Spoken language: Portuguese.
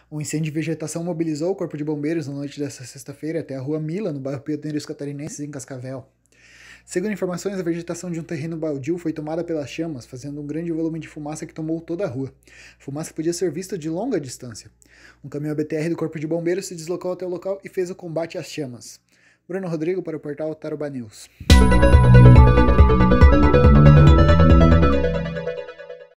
Um incêndio de vegetação mobilizou o Corpo de Bombeiros na noite desta sexta-feira até a Rua Mila, no bairro Pioneiros Catarinenses, em Cascavel. Segundo informações, a vegetação de um terreno baldio foi tomada pelas chamas, fazendo um grande volume de fumaça que tomou toda a rua. A fumaça podia ser vista de longa distância. Um caminhão BTR do Corpo de Bombeiros se deslocou até o local e fez o combate às chamas. Bruno Rodrigo para o portal Tarobá News.